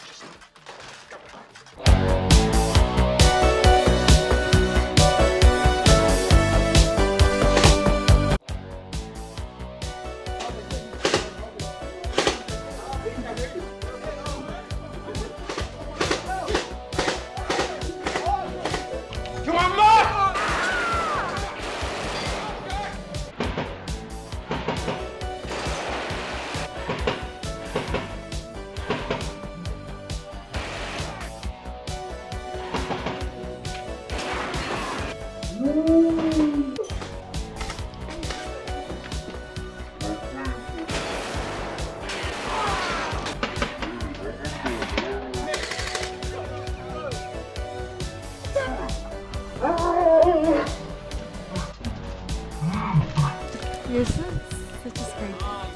You're such a scream.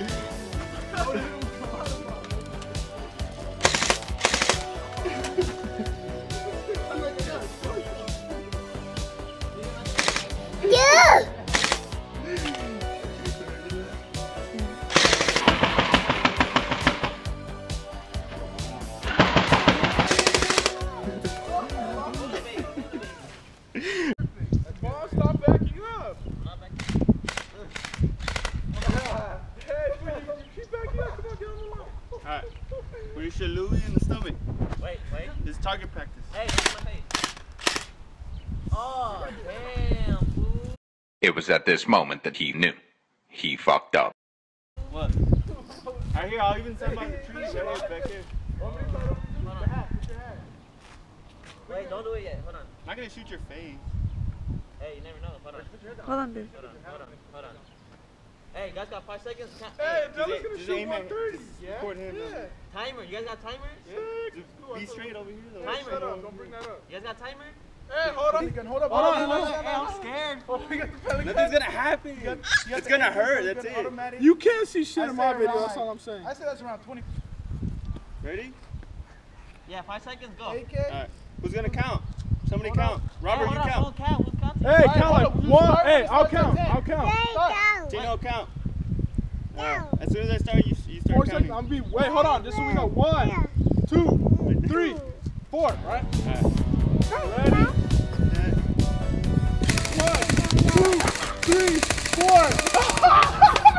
Yeah! Stop backing up. Keep backing up. Come on, get on the line. Alright. We should Louis in the stomach. Wait. This is target practice. Hey, that's my face. Oh, damn, fool. It was at this moment that he knew. He fucked up. What? Right here, I'll even send my trees right here, back here. Wait, don't do it yet. Hold on. I'm not gonna shoot your face. Hey, you never know. Hold on. Hold on, dude. Hold on. Hey, you guys got 5 seconds? Hey, Dylan's gonna shoot 130. Yeah. Record him. Yeah. Timer. You guys got timers? Yeah. Be straight over here, though. Timer. Shut up. Don't bring that up. You guys got timer? Hey, hold on. Hold on. Hey, I'm scared. Nothing's gonna happen. It's gonna hurt. That's it. You can't see shit in my video. That's all I'm saying. I said that's around 20. Ready? Yeah, 5 seconds, go. Alright. Who's gonna count? Somebody count. Robert, you count. Who's counting? Hey, count like one. Hey, I'll count. Tino, count. As soon as I start, you start 4 counting. seconds. I'm be. Wait, hold on. This is we go 1, 2, 3, 4. Right? Ready? 1, 2, 3, 4.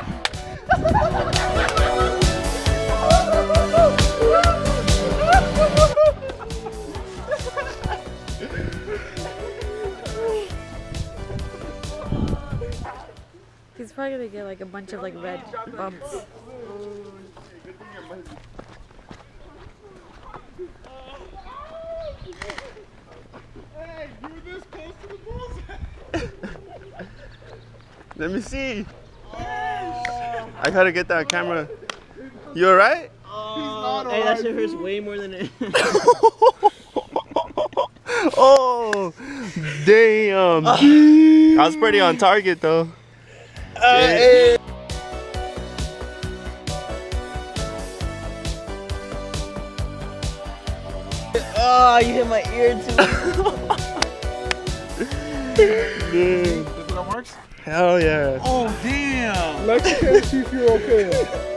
He's probably gonna get like a bunch of like red bumps. Hey, you're this close to the bullseye. Let me see. I gotta get that camera. You alright? Hey, that shit hurts way more than it. Oh, damn. I was pretty on target though. Hey. Oh, you hit my ear too. Damn. That's what works? Hell yeah. Oh, damn. Let's see if you're okay.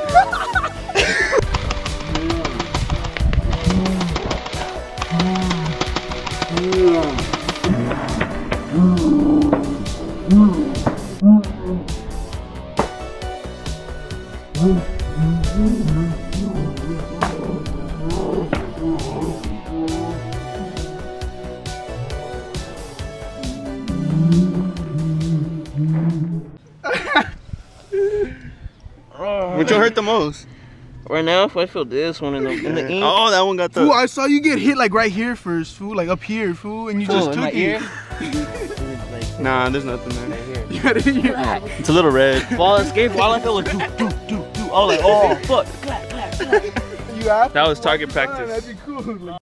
Which one hurt the most? Right now, if I feel this one in the ink. Oh, that one got the. Fool, I saw you get hit like right here first, fool, like up here, fool, and you just in took my it. ear. Nah, there's nothing there. Right here. You got it in your eye. It's a little red. While I escaped, all I felt was do. I was like, oh fuck. You have That was target That'd practice. be cool.